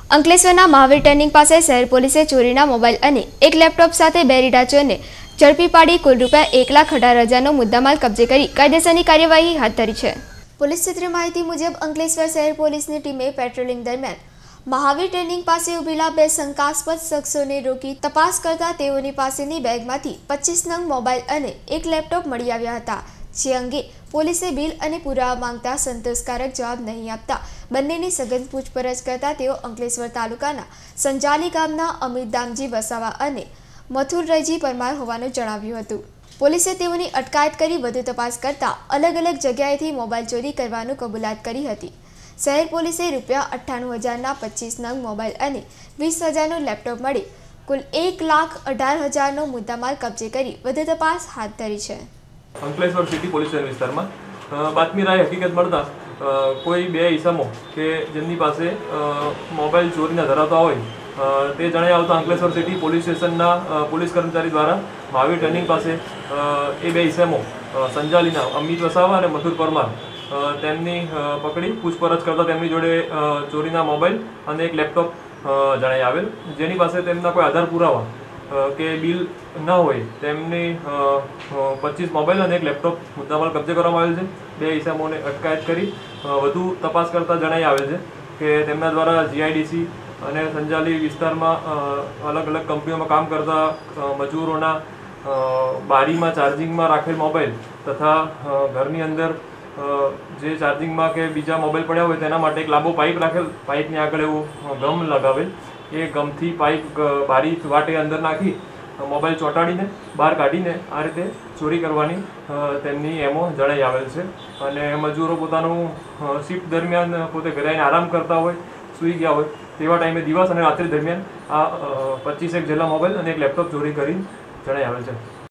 અંકલેશ્વરના મહાવીર ટર્નિંગ પાસે શહેર પોલીસે ચોરીના મોબાઈલ અને એક લેપટોપ સાથે બે રીઢાચોરને ઝડપી પાડી કુલ ₹1,18,000નો મુદ્દામાલ કબજે કરી કાયદેસરની કાર્યવાહી હાથ ધરી છે। પોલીસ સૂત્રે માહિતી મુજબ અંકલેશ્વર શહેર પોલીસની ટીમે પેટ્રોલિંગ દરમિયાન મહાવીર ટર્નિંગ પાસે ઉભેલા બે શંકાસ્પદ શખ્સોને રોકી તપાસ કરતા તેઓની પાસેની બેગમાંથી 25 નંગ મોબાઈલ અને એક લેપટોપ મળી આવ્યા હતા, જે અંગે પોલીસે બિલ અને પુરાવા માંગતા સંતોષકારક જવાબ નહીં આપતા બંનેની સઘન પૂછપરછ કરતા તેઓ અંકલેશ્વર તાલુકાના સંજાલી ગામના અમિત દામજી વસાવા અને મથુર રયજી પરમાર હોવાનું જણાવ્યું હતું। પોલીસે તેઓની અટકાયત કરી વધુ તપાસ કરતા અલગ અલગ જગ્યાએથી મોબાઈલ ચોરી કરવાનું કબૂલાત કરી હતી। શહેર પોલીસે ₹98,000ના 25 નંગ મોબાઈલ અને 20,000નું લેપટોપ મળી કુલ ₹1,18,000નો મુદ્દામાલ કબજે કરી વધુ તપાસ હાથ ધરી છે। અંકલેશ્વર સિટી પોલીસ સ્ટેશન વિસ્તારમાં બાતમી રાય હકીકત મળતા કોઈ બે ઈસમો કે જેમની પાસે મોબાઈલ ચોરીના ધરાવતા હોય તે જણાઈ આવતા અંકલેશ્વર સિટી પોલીસ સ્ટેશનના પોલીસ કર્મચારી દ્વારા મહાવીર ટર્નિંગ પાસે એ બે ઈસમો સંજાલીના અમિત વસાવા અને મથુર પરમાર તેમની પકડી પૂછપરછ કરતા તેમની જોડે ચોરીના મોબાઈલ અને એક લેપટોપ જણાઈ આવેલ, જેની પાસે તેમના કોઈ આધાર પુરાવા કે બિલ ન હોય તેમની 25 મોબાઈલ અને એક લેપટોપ મુદ્દામાલ કબજે કરવામાં આવેલ છે। બે ઈસમોને અટકાયત કરી વધુ તપાસ કરતા જણાઈ આવેલ છે કે તેમના દ્વારા જીઆઈડીસી અને સંજાલી વિસ્તારમાં અલગ અલગ કંપનીઓમાં કામ કરતા મજૂરોના બારીમાં ચાર્જિંગમાં રાખેલ મોબાઈલ તથા ઘરની અંદર જે ચાર્જિંગમાં કે બીજા મોબાઈલ પડ્યા હોય તેના માટે એક લાંબો પાઇપ રાખેલ, પાઇપની આગળ એવું ગમ લગાવેલ, એ ગમથી પાઇપ બારી વાટે અંદર નાખી મોબાઈલ ચોંટાડીને બહાર કાઢીને આ રીતે ચોરી કરવાની તેમની એમો જણાઈ આવેલ છે। અને મજૂરો પોતાનું શિફ્ટ દરમિયાન પોતે ઘરે આવીને આરામ કરતા હોય, સૂઈ ગયા હોય તેવા ટાઈમે દિવસ અને રાત્રિ દરમિયાન આ 25 જેટલા મોબાઈલ અને એક લેપટોપ ચોરી કરી જણાઈ આવેલ છે।